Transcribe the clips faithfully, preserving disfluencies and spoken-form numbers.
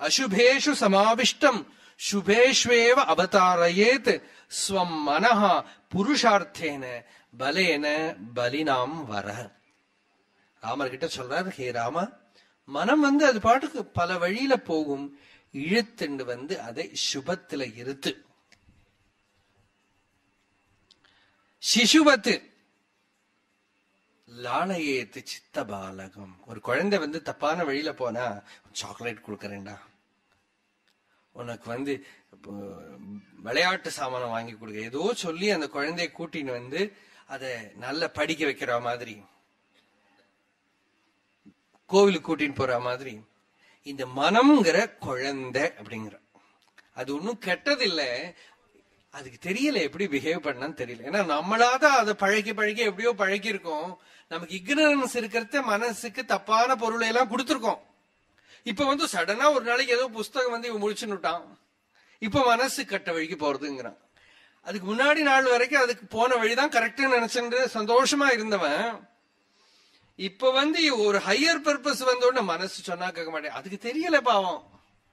அசுபேஷு சமாவிஷ்டம் சுபேஷ்வேவ அவதாரயேத் ஸ்வம் மனஹ புருஷார்த்தேன பலேன பலினாம் வர. ராமர் கிட்ட சொல்றார், ஹே ராமா, மனம் வந்து அது பாட்டுக்கு பல வழியில போகும், இழுத்துண்டு வந்து அதை சுபத்துல இருத்து. சிசுவத்து லாளையேத்து சித்த பாலகம். ஒரு குழந்தை வந்து தப்பான வழியில போனா சாக்லேட் கொடுக்கறேன்டா, உனக்கு வந்து விளையாட்டு சாமானம் வாங்கி கொடுக்க, ஏதோ சொல்லி அந்த குழந்தைய கூட்டின்னு வந்து அதை நல்ல படிக்க வைக்கிற மாதிரி, கோவிலுக்கு கூட்டின்னு போற மாதிரி, இந்த மனம்ங்கிற குழந்தை அப்படிங்கிற அது ஒன்னும் கெட்டதில்லை. அதுக்கு தெரியல எப்படி பிஹேவ் பண்ணான்னு தெரியல. ஏன்னா நம்மளாதான் அதை பழக்கி பழக்கி எப்படியோ பழக்கி இருக்கோம். நமக்கு இக்னரன்ஸ் இருக்கிறத மனசுக்கு தப்பான பொருளை எல்லாம் கொடுத்துருக்கோம். இப்ப வந்து சடனா ஒரு நாளைக்கு ஏதோ புஸ்தகம் வந்து இவன் முடிச்சுன்னுட்டான், இப்ப மனசு கட்ட வழிக்கு போறதுங்கிறான். அதுக்கு முன்னாடி நாள் வரைக்கும் அதுக்கு போன வழிதான் கரெக்ட்னு நினைச்சுட்டு சந்தோஷமா இருந்தவன், இப்ப வந்து ஒரு ஹையர் பர்பஸ் வந்தோடனே மனசு சொன்னா கேட்க மாட்டேன். அதுக்கு தெரியல பாவம்,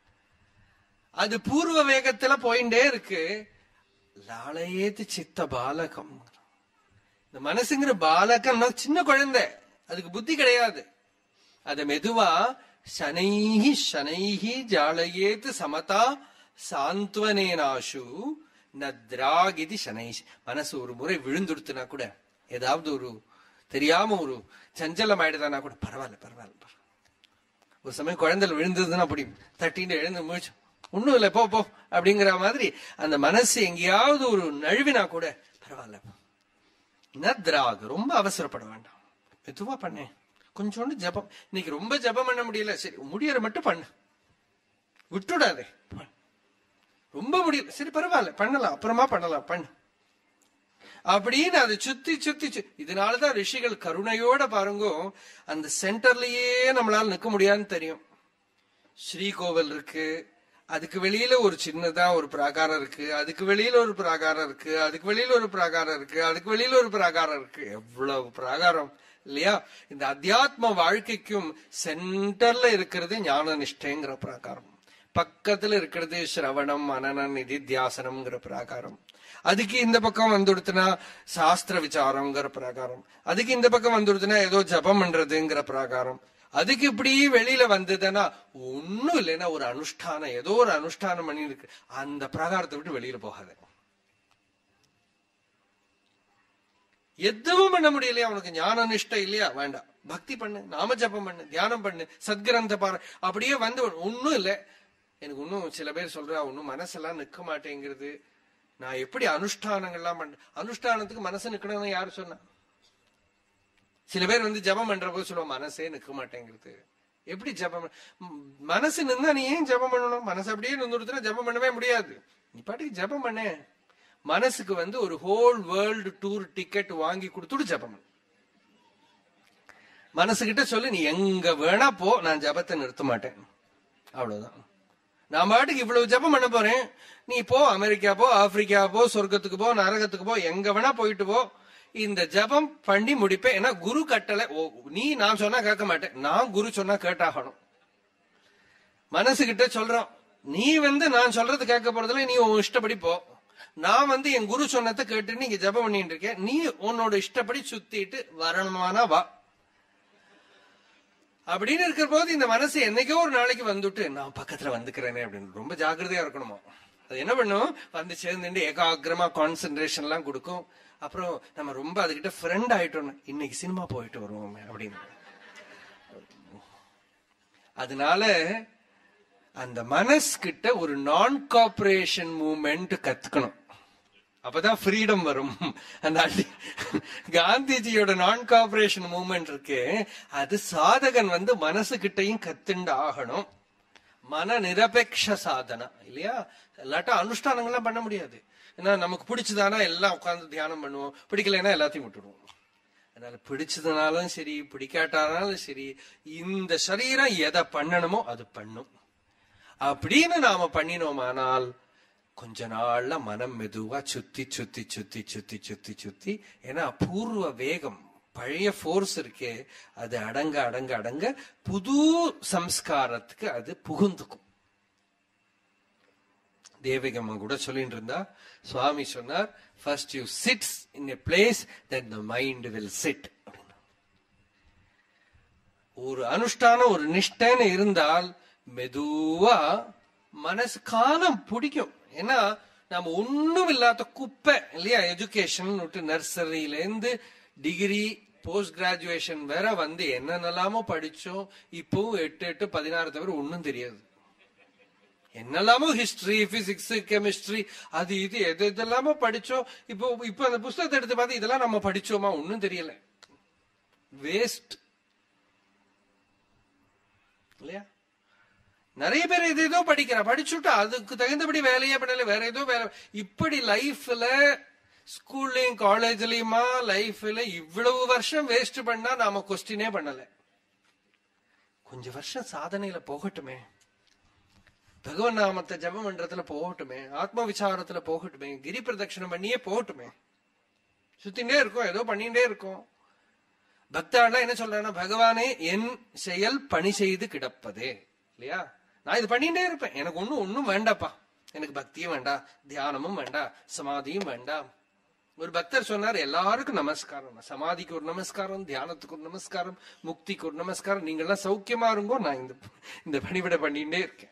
அது பூர்வ வேகத்துல போயிட்டே இருக்கு. லாளையேத்து சித்த பாலகம். இந்த மனசுங்கிற பாலகம் சின்ன குழந்தை, அதுக்கு புத்தி கிடையாது. அத மெதுவா சனைஹி சனைஹி ஜாளையேத்து சமதா சாந்த்வனேனாஷு நத்ராகிதி சனை. மனசு ஒரு முறை விழுந்துடுத்துனா கூட, ஏதாவது ஒரு தெரியாம ஒரு சஞ்சலம் ஆயிடுதானா கூட பரவாயில்ல பரவாயில்ல. ஒரு சமயம் குழந்தை விழுந்ததுன்னா அப்படி தட்டின்னு எழுந்து முழிச்சு ஒண்ணும் இல்லை போ போ அப்படிங்கிற மாதிரி அந்த மனசு எங்கேயாவது ஒரு நழுவினா கூட பரவாயில்ல. நத்ராக், ரொம்ப அவசரப்பட வேண்டாம், மெதுவா பண்ணேன். கொஞ்சோண்டு ஜபம், இன்னைக்கு ரொம்ப ஜபம் பண்ண முடியல, சரி முடியற மட்டும் பண்ணு, விட்டுடாதே. ரொம்ப முடியல, சரி பரவாயில்ல பண்ணலாம், அப்புறமா பண்ணலாம், பண்ணு அப்படின்னு அதை சுத்தி சுத்தி. இதனாலதான் ரிஷிகள் கருணையோட பாருங்க, அந்த சென்டர்லயே நம்மளால நிக்க முடியாதுன்னு தெரியும். ஸ்ரீகோவில் இருக்கு, அதுக்கு வெளியில ஒரு சின்னதா ஒரு பிராகாரம் இருக்கு, அதுக்கு வெளியில ஒரு பிராகாரம் இருக்கு, அதுக்கு வெளியில ஒரு பிராகாரம் இருக்கு, அதுக்கு வெளியில ஒரு பிராகாரம் இருக்கு. எவ்வளவு பிராகாரம் இல்லையா? இந்த அத்தியாத்ம வாழ்க்கைக்கும் சென்டர்ல இருக்கிறது ஞான நிஷ்டைங்கிற பிராகாரம், பக்கத்துல இருக்கிறது சிரவணம் மனநம் நிதித்தியாசனம்ங்கிற பிராகாரம், அதுக்கு இந்த பக்கம் வந்துடுத்துனா சாஸ்திர விசாரம்ங்கிற பிராகாரம், அதுக்கு இந்த பக்கம் வந்துடுத்துனா ஏதோ ஜபம் பண்றதுங்கிற பிராகாரம், அதுக்கு இப்படி வெளியில வந்ததுன்னா ஒண்ணும் இல்லைன்னா ஒரு அனுஷ்டானம், ஏதோ ஒரு அனுஷ்டானம் பண்ணி இருக்கு, அந்த பிரகாரத்தை விட்டு வெளியில போகாத. எதுவும் பண்ண முடியலையா, உனக்கு ஞான நிஷ்டை இல்லையா, வேண்டாம், பக்தி பண்ணு, நாம ஜபம் பண்ணு, தியானம் பண்ணு, சத்கிரந்த பாரு, அப்படியே வந்து ஒன்னும் இல்லை. எனக்கு இன்னும் சில பேர் சொல்றா ஒன்னும் மனசெல்லாம் நிக்க மாட்டேங்கிறது, நான் எப்படி அனுஷ்டானங்கள்லாம் பண்றேன். அனுஷ்டானத்துக்கு மனசு நிக்கணும்னு யாரு சொன்னா? சில பேர் வந்து ஜபம் பண்ற போது சொல்லுவோம் மனசே நிக்க மாட்டேங்கிறது. எப்படி ஜபம்? மனசு நின்னா நீ ஏன் ஜபம் பண்ணணும்? மனசு அப்படியே நின்றுடுத்துனா ஜபம் பண்ணவே முடியாது. நீ பாட்டுக்கு ஜபம் பண்ண. மனசுக்கு வந்து ஒரு ஹோல் வேர்ல்டு டூர் டிக்கெட் வாங்கி கொடுத்துட்டு ஜபம் பண்ணு. மனசுகிட்ட சொல்லு, நீ எங்க வேணா போ, நான் ஜபத்தை நிறுத்த மாட்டேன், அவ்வளவுதான். நான் பாட்டுக்கு இவ்வளவு ஜபம் பண்ண போறேன், நீ போ, அமெரிக்கா போ, ஆப்பிரிக்கா போ, சொர்க்கத்துக்கு போ, நரகத்துக்கு போ, எங்க வேணா போயிட்டு போ, இந்த ஜபம் பண்ணி முடிப்பேன். ஏன்னா குரு கட்டளை, நீ நான் சொன்னா கேட்க மாட்டேன், நான் குரு சொன்னா கேட்டாகணும். மனசு கிட்ட சொல்றோம், நீ வந்து நான் சொல்றது கேட்க போறதுல நீ உன் இஷ்டப்படி போ, நான் வந்து என் குரு சொன்னதை கேட்டு நீங்க ஜபம் பண்ணிட்டு இருக்கேன், நீ உன்னோட இஷ்டப்படி சுத்திட்டு வரணுமானா வா அப்படின்னு இருக்கிற போது இந்த மனசு என்னைக்கோ ஒரு நாளைக்கு வந்துட்டு நான் பக்கத்துல வந்துக்கிறேனே அப்படின்னு ரொம்ப ஜாக்கிரதையா இருக்கணுமா. அது என்ன பண்ணும், வந்து சேர்ந்துட்டு ஏகாகிரமா கான்சென்ட்ரேஷன் எல்லாம் கொடுக்கும். அப்புறம் நம்ம ரொம்ப அதுகிட்ட ஃப்ரெண்ட் ஆயிட்டோம், இன்னைக்கு சினிமா போயிட்டு வருவோம் அப்படின்னு. அதனால அந்த மனசு கிட்ட ஒரு நான் கார்பரேஷன் மூவ்மெண்ட் கத்துக்கணும், அப்பதான் ஃப்ரீடம் வரும். அந்த காந்திஜியோட நான் கார்பரேஷன் மூவ்மெண்ட் இருக்கு, அது சாதகன் வந்து மனசு கிட்டையும் கத்துண்டு ஆகணும். மன நிரபேட்ச சாதனா இல்லையா? இல்லாட்டா அனுஷ்டானங்கள்லாம் பண்ண முடியாது. ஏன்னா நமக்கு பிடிச்சதானா எல்லாம் உட்கார்ந்து தியானம் பண்ணுவோம், பிடிக்கலைன்னா எல்லாத்தையும் விட்டுடுவோம். அதனால பிடிச்சதுனாலும் சரி பிடிக்காட்டாலும் சரி இந்த சரீரம் எதை பண்ணணுமோ அது பண்ணும் அப்படின்னு நாம பண்ணினோமானால் கொஞ்ச நாள்ல மனம் மெதுவா சுத்தி சுத்தி சுத்தி சுத்தி சுத்தி சுத்தி ஏன்னா பூர்வ வேகம் பழைய போர்ஸ் இருக்கே அது அடங்க அடங்க அடங்க புது சம்ஸ்காரத்துக்கு அது புகுந்துக்கும். தேவகம்மா கூட சொல்லிட்டு இருந்தா, சுவாமி சொன்னார், first you sits in a place then the mind will sit. ஒரு அனுஷ்டானம் ஒரு நிஷ்டைன்னு இருந்தால் மெதுவா மனசு காலம் பிடிக்கும். ஏன்னா நாம ஒண்ணும் இல்லாத குப்பை இல்லையா, எஜுகேஷன் விட்டு நர்சரியில இருந்து டிகிரி போஸ்ட் கிராஜுவேஷன் வேற வந்து என்னென்னலாமோ படிச்சோம். இப்போ எட்டு எட்டு பதினாறு தவிர ஒன்னும் தெரியாது. என்னெல்லாமோ ஹிஸ்டரி, பிசிக்ஸ், கெமிஸ்ட்ரி, அது இது எது இதெல்லாமோ படிச்சோம். இப்போ இப்போ அந்த புஸ்தகத்தை எடுத்து பார்த்து இதெல்லாம் நம்ம படிச்சோமா, ஒன்னும் தெரியல, வேஸ்ட் இல்லையா. நிறைய பேர் இது ஏதோ படிக்கிறா, படிச்சுட்டு அதுக்கு தகுந்தபடி வேலையே பண்ணல, வேற ஏதோ வேலை. இப்படி லைஃப்ல ஸ்கூல்லயும் காலேஜ்லயுமா லைஃப்ல இவ்வளவு வருஷம் வேஸ்ட் பண்ணா நாம கொஸ்டினே பண்ணல. கொஞ்சம் வருஷம் சாதனையில போகட்டுமே, பகவன் நாமத்தை ஜபம் பண்றதுல போகட்டுமே, ஆத்ம விசாரத்துல போகட்டுமே, கிரி பிரதட்சணம் பண்ணியே போகட்டுமே. சுத்தின்டே இருக்கும், ஏதோ பண்ணிட்டே இருக்கும். பக்தாண்டா என்ன சொல்றேன்னா, பகவானே என் செயல் பணி செய்து கிடப்பதே இல்லையா, நான் இது பண்ணிட்டே இருப்பேன், எனக்கு ஒண்ணும் ஒன்னும் வேண்டாப்பா, எனக்கு பக்தியும் வேண்டாம், தியானமும் வேண்டாம், சமாதியும் வேண்டாம். ஒரு பக்தர் சொன்னார், எல்லாருக்கும் நமஸ்காரம், சமாதிக்கு ஒரு நமஸ்காரம், தியானத்துக்கு ஒரு நமஸ்காரம், முக்திக்கு ஒரு நமஸ்காரம், நீங்க எல்லாம் சௌக்கியமா இருங்கோ, நான் இந்த இந்த பணிவிட பண்ணிட்டே இருக்கேன்.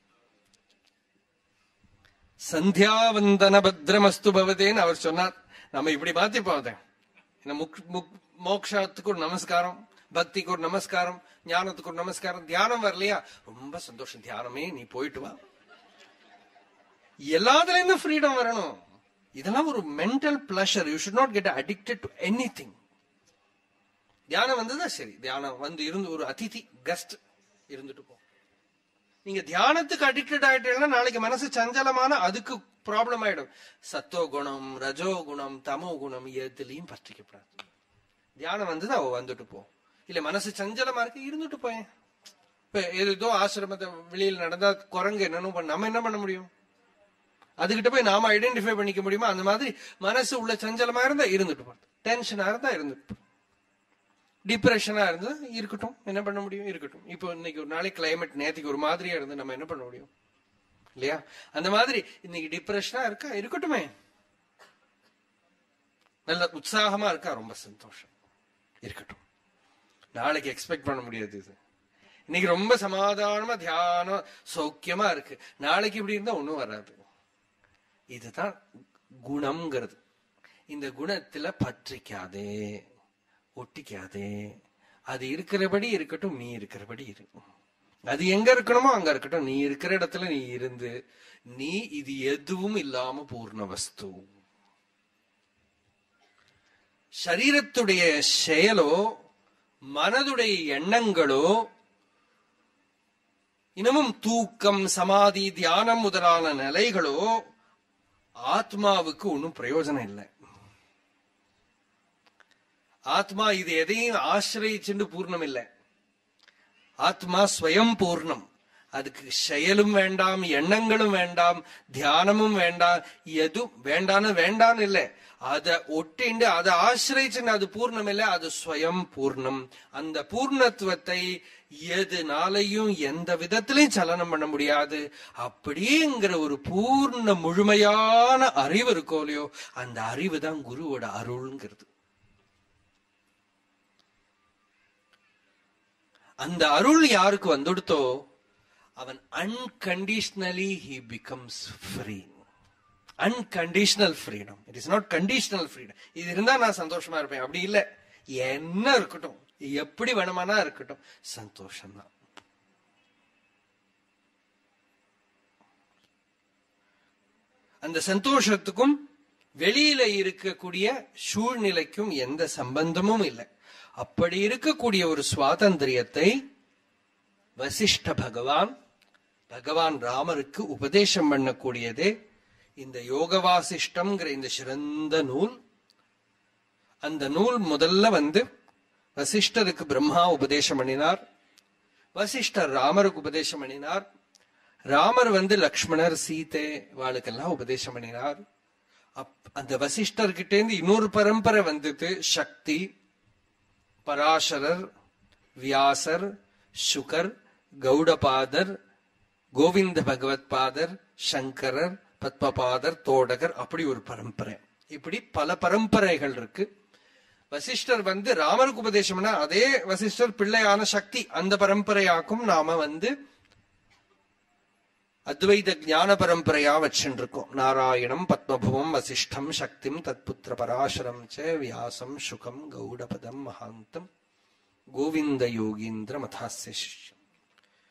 சந்தியாவந்தன பத்ரமஸ்து பவதேன்னு அவர் சொன்னார். நம்ம இப்படி மாத்தி போதேன், மோக்ஷத்துக்கு ஒரு நமஸ்காரம், பக்திக்கு ஒரு நமஸ்காரம், ஞானத்துக்கு ஒரு நமஸ்காரம். தியானம் வரலையா, ரொம்ப சந்தோஷம், தியானமே நீ போயிட்டு வா. எல்லாத்துல இருந்து ஃப்ரீடம் வரணும். இதெல்லாம் ஒரு mental pleasure. You should not get addicted to anything. தியானம் வந்ததா சரி, தியானம் வந்து இருந்து ஒரு அதிதி கெஸ்ட் இருந்துட்டு போ. நீங்க தியானத்துக்கு அடிக்டட் ஆயிட்டீங்கன்னா நாளைக்கு மனசு சஞ்சலமான அதுக்கு ப்ராப்ளம் ஆயிடும். சத்தோ குணம், ரஜோ குணம், தமோ குணம் எதுலயும் பற்றிக்கப்படாது. தியானம் வந்தது அவ வந்துட்டு போ. இல்ல மனசு சஞ்சலமா இருக்கு, இருந்துட்டு போயேன். இப்ப ஏதோ ஆசிரமத்தை வெளியில் நடந்தா குரங்கு என்னன்னு நம்ம என்ன பண்ண முடியும், அதுகிட்ட போய் நாம ஐடென்டிஃபை பண்ணிக்க முடியுமா? அந்த மாதிரி மனசு உள்ள சஞ்சலமா இருந்தா இருந்துட்டு போறது, டென்ஷனா இருந்தா இருந்துட்டு, டிப்ரெஷனா இருந்தா இருக்கட்டும், என்ன பண்ண முடியும், இருக்கட்டும். இப்போ இன்னைக்கு ஒரு நாளைக்கு கிளைமேட் நேற்றுக்கு ஒரு மாதிரியா இருந்து நம்ம என்ன பண்ண முடியும் இல்லையா? அந்த மாதிரி இன்னைக்கு டிப்ரெஷனா இருக்கா, இருக்கட்டுமே. நல்ல உற்சாகமா இருக்கா, ரொம்ப சந்தோஷம், இருக்கட்டும். நாளைக்கு எக்ஸ்பெக்ட் பண்ண முடியாது. இது இன்னைக்கு ரொம்ப சமாதானமா தியானம் சௌக்கியமா இருக்கு, நாளைக்கு இப்படி இருந்தா ஒண்ணும் வராது. இதுதான் குணம்ங்கிறது. இந்த குணத்துல பற்றிக்காதே, ஒட்டிக்காதே. அது இருக்கிறபடி இருக்கட்டும், நீ இருக்கிறபடி இருக்கும். அது எங்க இருக்கணுமோ அங்க இருக்கட்டும், நீ இருக்கிற இடத்துல நீ இருந்து, நீ இது எதுவும் இல்லாம பூர்ண வஸ்து. சரீரத்துடைய செயலோ மனதுடைய எண்ணங்களோ இன்னமும் தூக்கம், சமாதி, தியானம் முதலான நிலைகளோ ஆத்மாவுக்கு ஒன்னும் பிரயோஜனம் இல்லை. ஆத்மா இது எதையும் ஆசிரியிச்சுண்டு பூர்ணம் இல்லை. ஆத்மா ஸ்வயம் பூர்ணம். அதுக்கு செயலும் வேண்டாம், எண்ணங்களும் வேண்டாம், தியானமும் வேண்டாம், எதுவும் வேண்டான்னு வேண்டான்னு இல்லை. அதை ஒட்டிண்டு அதை ஆசிரியிச்சுன்னு அது பூர்ணம் இல்லை, அது ஸ்வயம் பூர்ணம். அந்த பூர்ணத்துவத்தை எதுனாலையும் எந்த விதத்திலையும் சலனம் பண்ண முடியாது. அப்படியேங்கிற ஒரு பூர்ண முழுமையான அறிவு இருக்கோ இல்லையோ, அந்த அறிவு தான் குருவோட அருள்ங்கிறது. அந்த அருள் யாருக்கு வந்துடுத்தோ அவன் unconditionally he becomes free. Unconditional freedom. It is not conditional freedom. இது இருந்தா நான் சந்தோஷமா இருப்பேன் அப்படி இல்லை. என்ன இருக்கட்டும், எப்படி வேணுமானா இருக்கட்டும், சந்தோஷம் தான். அந்த சந்தோஷத்துக்கும் வெளியில இருக்கக்கூடிய சூழ்நிலைக்கும் எந்த சம்பந்தமும் இல்லை. அப்படி இருக்கக்கூடிய ஒரு சுவாதந்திரியத்தை வசிஷ்ட பகவான் பகவான் ராமருக்கு உபதேசம் பண்ணக்கூடியதே இந்த யோக வாசிஷ்டம்ங்கிற இந்த சிறந்த நூல். அந்த நூல் முதல்ல வந்து வசிஷ்டருக்கு பிரம்மா உபதேசம் பண்ணினார், வசிஷ்டர் ராமருக்கு உபதேசம் பண்ணினார், ராமர் வந்து லக்ஷ்மணர், சீதை வாளுக்கெல்லாம் உபதேசம் பண்ணினார். அந்த வசிஷ்டர்கிட்டேந்து இன்னொரு பரம்பரை வந்தது, சக்தி, பராசரர், வியாசர், சுகர், கௌடபாதர், கோவிந்த பகவத் பாதர், சங்கரர், பத்மபாதர், தோடகர், அப்படி ஒரு பரம்பரை. இப்படி பல பரம்பரைகள் இருக்கு. வசிஷ்டர் வந்து ராமருக்கு உபதேசம்னா அதே வசிஷ்டர் பிள்ளையான சக்தி அந்த பரம்பரையாக்கும் நாம வந்து அத்வைத ஞான பரம்பரையா வச்சுட்டு இருக்கோம். நாராயணம், பத்மபுவம், வசிஷ்டம், சக்திம், தத்புத்திர பராசரம் ச வியாசம், சுகம், கௌடபதம், மகாந்தம், கோவிந்த யோகீந்திர மதாஸ்ய சிஷ்யம்.